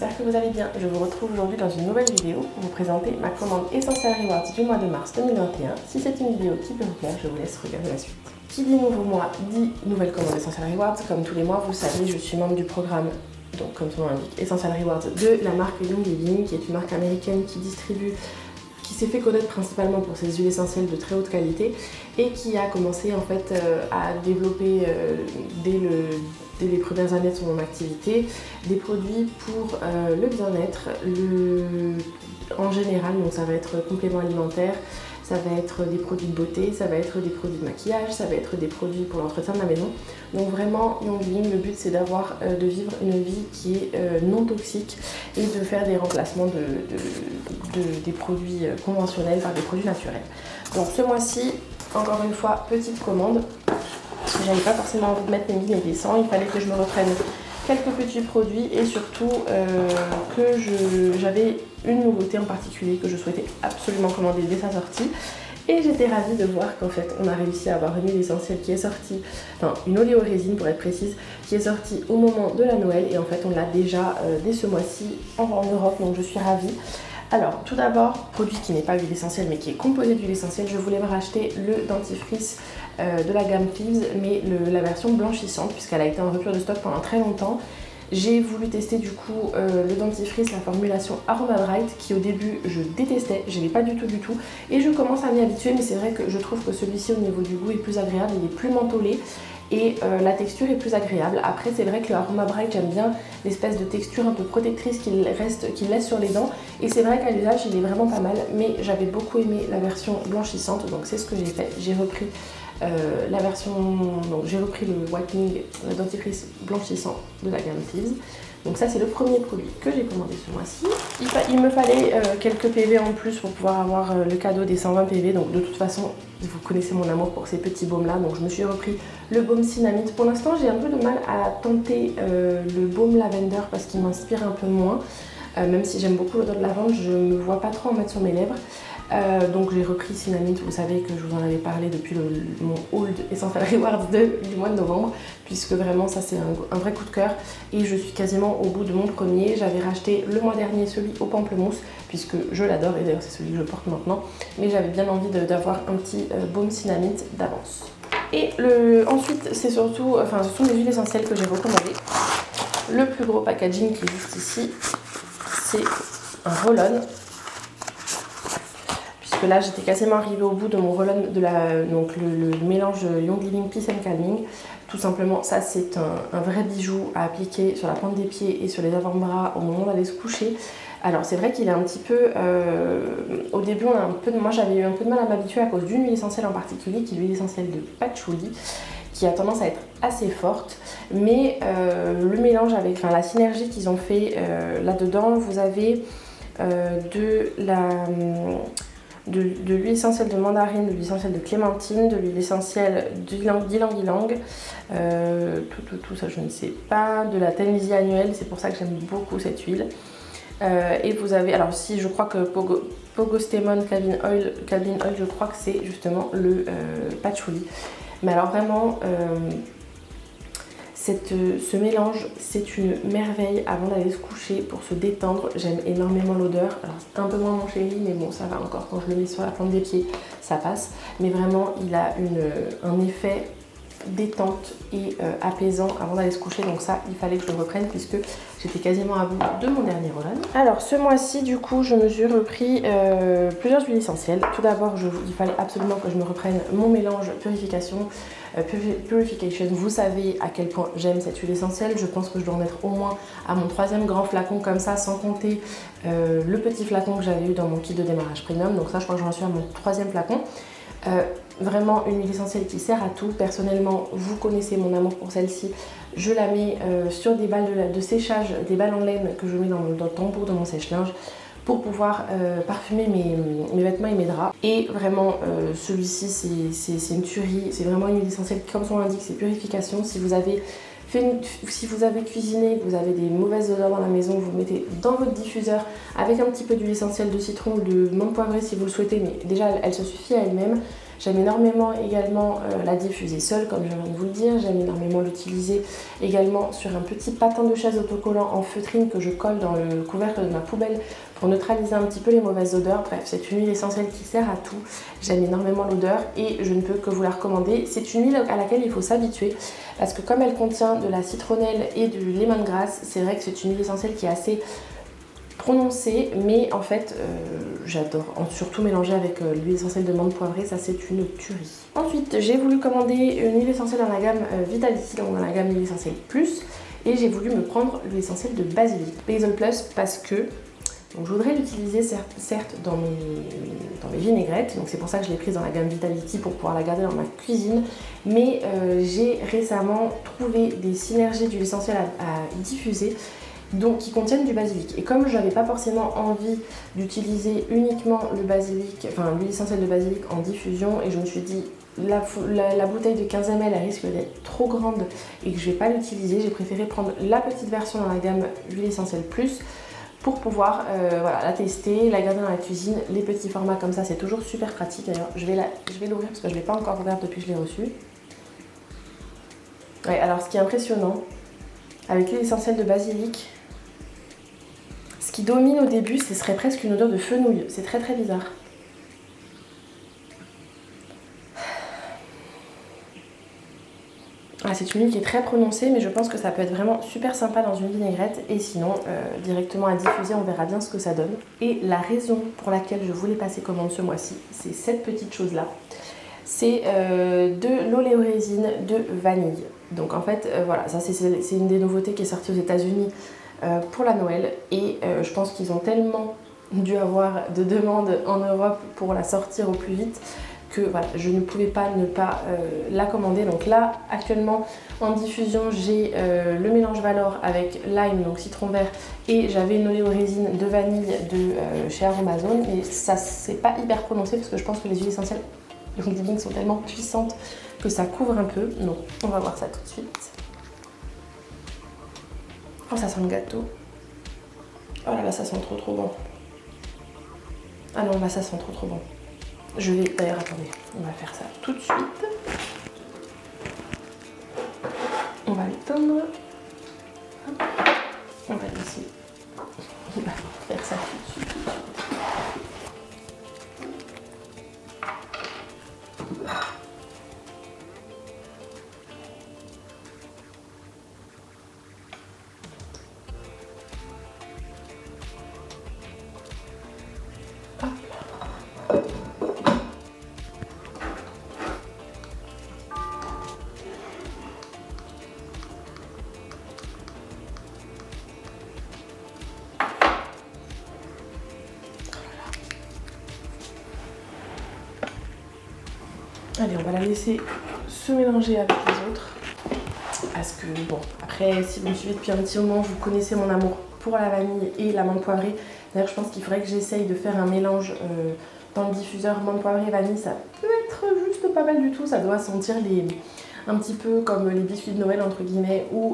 j'espère que vous allez bien. Je vous retrouve aujourd'hui dans une nouvelle vidéo pour vous présenter ma commande Essential Rewards du mois de mars 2021. Si c'est une vidéo qui peut vous plaire, je vous laisse regarder la suite. Qui dit nouveau mois dit nouvelle commande Essential Rewards. Comme tous les mois, vous savez, je suis membre du programme, donc comme son nom l'indique, Essential Rewards de la marque Young Living, qui est une marque américaine qui s'est fait connaître principalement pour ses huiles essentielles de très haute qualité et qui a commencé en fait à développer dès les premières années de son activité des produits pour le bien-être en général. Donc ça va être compléments alimentaires, ça va être des produits de beauté, ça va être des produits de maquillage, ça va être des produits pour l'entretien de la maison. Donc vraiment, Young Living, le but c'est de vivre une vie qui est non toxique et de faire des remplacements des produits conventionnels par des produits naturels. Donc ce mois-ci, encore une fois, petite commande. J'avais pas forcément envie de mettre mes 1000 et des 100, il fallait que je me reprenne quelques petits produits et surtout que j'avais une nouveauté en particulier que je souhaitais absolument commander dès sa sortie. Et j'étais ravie de voir qu'en fait on a réussi à avoir une huile essentielle qui est sortie, enfin une oléorésine pour être précise, qui est sortie au moment de la Noël et en fait on l'a déjà dès ce mois-ci en Europe, donc je suis ravie. Alors tout d'abord, produit qui n'est pas huile essentielle mais qui est composé d'huile essentielle, je voulais me racheter le dentifrice de la gamme Thieves, mais la version blanchissante puisqu'elle a été en rupture de stock pendant très longtemps. J'ai voulu tester du coup le dentifrice, la formulation Aroma Bright qui au début je détestais, je n'aimais pas du tout et je commence à m'y habituer, mais c'est vrai que je trouve que celui-ci au niveau du goût est plus agréable, il est plus mentholé et la texture est plus agréable. Après c'est vrai que le Aroma Bright, j'aime bien l'espèce de texture un peu protectrice qu'il laisse sur les dents et c'est vrai qu'à l'usage il est vraiment pas mal, mais j'avais beaucoup aimé la version blanchissante, donc c'est ce que j'ai fait. J'ai repris la version, donc j'ai repris le whitening, le dentifrice blanchissant de la gamme Thieves. Donc ça c'est le premier produit que j'ai commandé ce mois-ci. Il me fallait quelques PV en plus pour pouvoir avoir le cadeau des 120 PV. Donc de toute façon, vous connaissez mon amour pour ces petits baumes là. Donc je me suis repris le baume Cinnamite. Pour l'instant j'ai un peu de mal à tenter le baume Lavender parce qu'il m'inspire un peu moins. Même si j'aime beaucoup l'odeur de lavande, je ne me vois pas trop en mettre sur mes lèvres. Donc j'ai repris Cinnamite, vous savez que je vous en avais parlé depuis mon haul Essential Rewards du mois de novembre, puisque vraiment ça c'est un vrai coup de cœur et je suis quasiment au bout de mon premier. J'avais racheté le mois dernier celui au pamplemousse puisque je l'adore et d'ailleurs c'est celui que je porte maintenant, mais j'avais bien envie d'avoir un petit baume Cinnamite d'avance. Et ensuite c'est surtout, enfin ce sont les huiles essentielles que j'ai recommandées. Le plus gros packaging qui est juste ici, c'est un roll-on. Là j'étais quasiment arrivée au bout de mon roll-on donc le mélange Young Living Peace and Calming. Tout simplement ça c'est un vrai bijou à appliquer sur la pointe des pieds et sur les avant-bras au moment d'aller se coucher. Alors c'est vrai qu'il est un petit peu, au début moi j'avais eu un peu de mal à m'habituer à cause d'une huile essentielle en particulier qui est l'huile essentielle de patchouli, qui a tendance à être assez forte, mais le mélange avec la synergie qu'ils ont fait là-dedans, vous avez de l'huile essentielle de mandarine, de l'huile essentielle de clémentine, de l'huile essentielle d'ylang-ylang, tout ça je ne sais pas, de la Tennessee annuelle, c'est pour ça que j'aime beaucoup cette huile. Et vous avez, alors si je crois que Pogostemon Calvin Oil, je crois que c'est justement le patchouli. Mais alors vraiment, ce mélange, c'est une merveille avant d'aller se coucher pour se détendre. J'aime énormément l'odeur. Alors c'est un peu moins mon chéri, mais bon ça va encore. Quand je le mets sur la plante des pieds, ça passe. Mais vraiment, il a un effet détente et apaisant avant d'aller se coucher. Donc ça, il fallait que je le reprenne puisque j'étais quasiment à bout de mon dernier roll-on. Alors ce mois-ci, du coup, je me suis repris plusieurs huiles essentielles. Tout d'abord, il fallait absolument que je me reprenne mon mélange purification. Purification, vous savez à quel point j'aime cette huile essentielle. Je pense que je dois en mettre au moins à mon 3e grand flacon comme ça, sans compter le petit flacon que j'avais eu dans mon kit de démarrage premium. Donc ça, je crois que j'en suis à mon 3e flacon. Vraiment une huile essentielle qui sert à tout. Personnellement, vous connaissez mon amour pour celle-ci. Je la mets sur des balles de séchage, des balles en laine que je mets dans le tambour de mon sèche-linge pour pouvoir parfumer mes vêtements et mes draps. Et vraiment, celui-ci, c'est une tuerie. C'est vraiment une huile essentielle, comme son nom l'indique, c'est purification. Si vous avez cuisiné, que vous avez des mauvaises odeurs dans la maison, vous mettez dans votre diffuseur avec un petit peu d'huile essentielle de citron ou de menthe poivrée si vous le souhaitez, mais déjà elle se suffit à elle-même. J'aime énormément également la diffuser seule, comme je viens de vous le dire. J'aime énormément l'utiliser également sur un petit patin de chaise autocollant en feutrine que je colle dans le couvercle de ma poubelle pour neutraliser un petit peu les mauvaises odeurs. Bref, c'est une huile essentielle qui sert à tout. J'aime énormément l'odeur et je ne peux que vous la recommander. C'est une huile à laquelle il faut s'habituer parce que comme elle contient de la citronnelle et du lemongrass, c'est vrai que c'est une huile essentielle qui est assez prononcée, mais en fait j'adore, surtout mélanger avec l'huile essentielle de menthe poivrée, ça c'est une tuerie. Ensuite j'ai voulu commander une huile essentielle dans la gamme Vitality, donc dans la gamme huile essentielle plus, et j'ai voulu me prendre l'huile essentielle de basilic, Basil Plus, parce que donc, je voudrais l'utiliser certes dans mes vinaigrettes, donc c'est pour ça que je l'ai prise dans la gamme Vitality pour pouvoir la garder dans ma cuisine, mais j'ai récemment trouvé des synergies d'huile essentielle à diffuser, donc qui contiennent du basilic. Et comme je n'avais pas forcément envie d'utiliser uniquement le basilic, enfin l'huile essentielle de basilic en diffusion, et je me suis dit la bouteille de 15 ml elle risque d'être trop grande et que je ne vais pas l'utiliser, j'ai préféré prendre la petite version dans la gamme huile essentielle plus pour pouvoir voilà, la tester, la garder dans la cuisine. Les petits formats comme ça c'est toujours super pratique. D'ailleurs je vais l'ouvrir parce que je ne l'ai pas encore ouverte depuis que je l'ai reçue. Ouais, alors ce qui est impressionnant avec l'huile essentielle de basilic, ce qui domine au début, ce serait presque une odeur de fenouil. C'est très très bizarre. Ah, c'est une huile qui est très prononcée, mais je pense que ça peut être vraiment super sympa dans une vinaigrette. Et sinon, directement à diffuser, on verra bien ce que ça donne. Et la raison pour laquelle je voulais passer commande ce mois-ci, c'est cette petite chose-là. C'est de l'oléorésine de vanille. Donc en fait, voilà, ça c'est une des nouveautés qui est sortie aux États-Unis pour la Noël. Et je pense qu'ils ont tellement dû avoir de demandes en Europe pour la sortir au plus vite que voilà, je ne pouvais pas ne pas la commander. Donc là, actuellement, en diffusion, j'ai le mélange Valor avec lime, donc citron vert, et j'avais une oléorésine de vanille de chez Aromazone. Et ça, c'est pas hyper prononcé parce que je pense que les huiles essentielles de Living sont tellement puissantes que ça couvre un peu. Donc, on va voir ça tout de suite. Oh, ça sent le gâteau. Oh là là, ça sent trop bon. Ah non, là, ça sent trop bon. Je vais, d'ailleurs, attendez, on va faire ça tout de suite. On va l'éteindre. On va laisser. On va faire ça tout de suite. Allez, on va la laisser se mélanger avec les autres. Parce que, bon, après, si vous me suivez depuis un petit moment, vous connaissez mon amour pour la vanille et la menthe poivrée. D'ailleurs, je pense qu'il faudrait que j'essaye de faire un mélange dans le diffuseur menthe poivrée et vanille. Ça peut être juste pas mal du tout. Ça doit sentir un petit peu comme les biscuits de Noël, entre guillemets, ou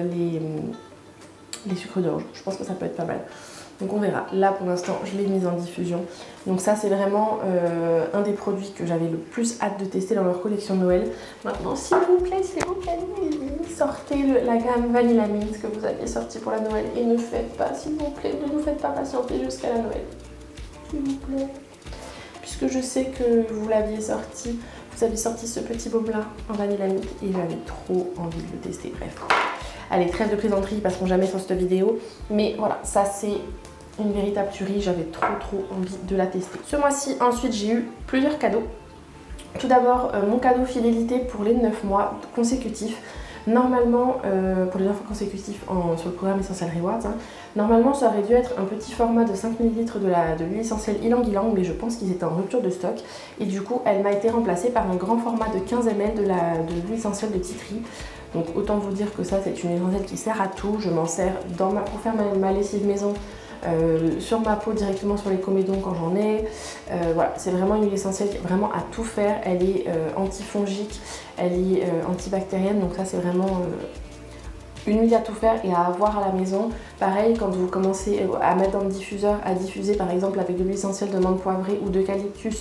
les sucres d'orge. Je pense que ça peut être pas mal. Donc on verra. Là pour l'instant je l'ai mise en diffusion. Donc ça c'est vraiment un des produits que j'avais le plus hâte de tester dans leur collection de Noël. Maintenant s'il vous plaît, sortez la gamme Vanilla Mint que vous aviez sorti pour la Noël et ne faites pas, s'il vous plaît, ne nous faites pas patienter jusqu'à la Noël. S'il vous plaît. Puisque je sais que vous l'aviez sorti, vous avez sorti ce petit baume là en Vanilla Mint et j'avais trop envie de le tester. Bref. Allez, trêve de plaisanterie, ils passeront jamais sur cette vidéo. Mais voilà, ça c'est une véritable tuerie, j'avais trop envie de la tester. Ce mois-ci, ensuite, j'ai eu plusieurs cadeaux. Tout d'abord, mon cadeau fidélité pour les 9 mois consécutifs. Normalement, pour les 9 mois consécutifs sur le programme Essential Rewards, hein, normalement ça aurait dû être un petit format de 5 ml de l'huile essentielle Ylang Ylang, mais je pense qu'ils étaient en rupture de stock. Et du coup, elle m'a été remplacée par un grand format de 15 ml de l'huile essentielle de Tea Tree. Donc autant vous dire que ça, c'est une huile essentielle qui sert à tout. Je m'en sers pour faire ma lessive maison. Sur ma peau directement sur les comédons quand j'en ai. Voilà, c'est vraiment une huile essentielle qui est vraiment à tout faire. Elle est antifongique, elle est antibactérienne, donc ça c'est vraiment une huile à tout faire et à avoir à la maison. Pareil, quand vous commencez à mettre dans le diffuseur, à diffuser par exemple avec de l'huile essentielle de menthe poivrée ou d'eucalyptus,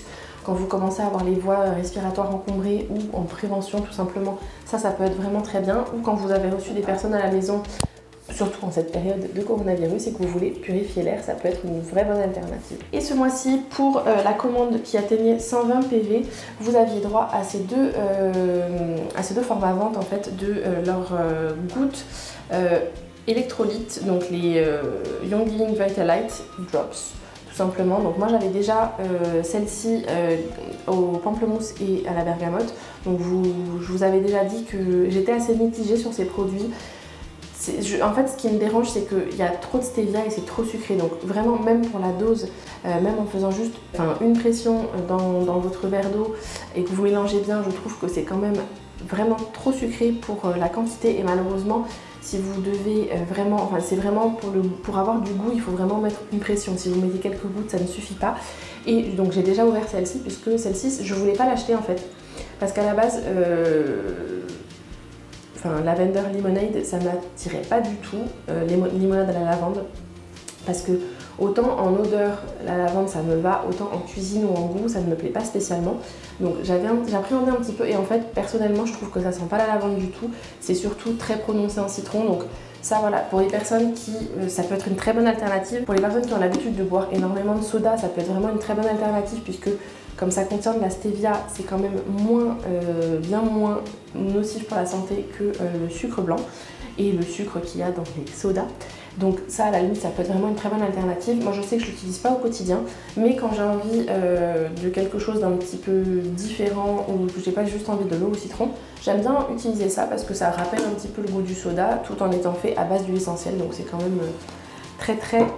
quand vous commencez à avoir les voies respiratoires encombrées ou en prévention tout simplement, ça peut être vraiment très bien. Ou quand vous avez reçu des personnes à la maison, surtout en cette période de coronavirus et que vous voulez purifier l'air, ça peut être une vraie bonne alternative. Et ce mois-ci, pour la commande qui atteignait 120 PV, vous aviez droit à ces deux formats vente en fait de leurs gouttes électrolytes, donc les Young Living Vitalite Drops. Tout simplement. Donc moi j'avais déjà celle-ci au pamplemousse et à la bergamote. Donc je vous avais déjà dit que j'étais assez mitigée sur ces produits. En fait, ce qui me dérange, c'est qu'il y a trop de stevia et c'est trop sucré. Donc vraiment, même pour la dose, même en faisant juste une pression dans votre verre d'eau et que vous mélangez bien, je trouve que c'est quand même vraiment trop sucré pour la quantité. Et malheureusement, si vous devez vraiment, c'est vraiment pour avoir du goût, il faut vraiment mettre une pression. Si vous mettez quelques gouttes, ça ne suffit pas. Et donc j'ai déjà ouvert celle-ci, puisque celle-ci, je voulais pas l'acheter en fait. Parce qu'à la base, Lavender Lemonade, ça m'attirait pas du tout, limonade à la lavande. Parce que autant en odeur, la lavande ça me va, autant en cuisine ou en goût, ça ne me plaît pas spécialement. Donc j'appréhendais un petit peu et en fait, personnellement, je trouve que ça sent pas la lavande du tout. C'est surtout très prononcé en citron. Donc ça voilà, pour les personnes qui, ça peut être une très bonne alternative. Pour les personnes qui ont l'habitude de boire énormément de soda, ça peut être vraiment une très bonne alternative puisque comme ça contient de la stevia, c'est quand même bien moins nocif pour la santé que le sucre blanc et le sucre qu'il y a dans les sodas. Donc ça à la limite ça peut être vraiment une très bonne alternative. Moi je sais que je ne l'utilise pas au quotidien, mais quand j'ai envie de quelque chose d'un petit peu différent ou que j'ai pas juste envie de l'eau au citron, j'aime bien utiliser ça parce que ça rappelle un petit peu le goût du soda tout en étant fait à base d'huile essentielle. Donc c'est quand même très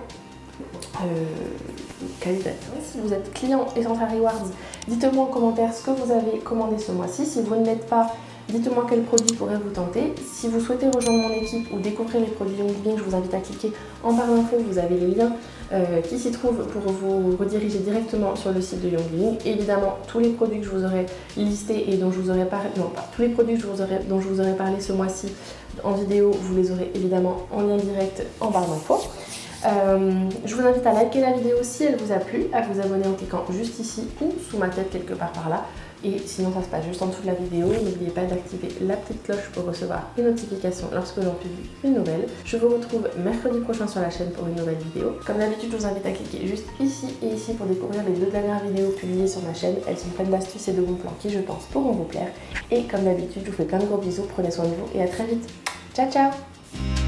qualitatif. Si vous êtes client Essential Rewards, dites-moi en commentaire ce que vous avez commandé ce mois-ci. Si vous ne l'êtes pas, dites-moi quel produit pourrait vous tenter. Si vous souhaitez rejoindre mon équipe ou découvrir les produits Young Living, je vous invite à cliquer en barre d'infos. Vous avez les liens qui s'y trouvent pour vous rediriger directement sur le site de Young Living. Évidemment, tous les produits que je vous aurai listés et dont je vous aurai parlé, non pas tous les produits dont je vous aurai parlé ce mois-ci en vidéo, vous les aurez évidemment en lien direct en barre d'infos. Je vous invite à liker la vidéo si elle vous a plu, à vous abonner en cliquant juste ici ou sous ma tête quelque part par là. Et sinon ça se passe juste en dessous de la vidéo. N'oubliez pas d'activer la petite cloche pour recevoir une notification lorsque j'en publie une nouvelle. Je vous retrouve mercredi prochain sur la chaîne pour une nouvelle vidéo. Comme d'habitude, je vous invite à cliquer juste ici et ici pour découvrir les 2 dernières vidéos publiées sur ma chaîne. Elles sont pleines d'astuces et de bons plans qui, je pense, pourront vous plaire. Et comme d'habitude, je vous fais plein de gros bisous, prenez soin de vous et à très vite. Ciao ciao!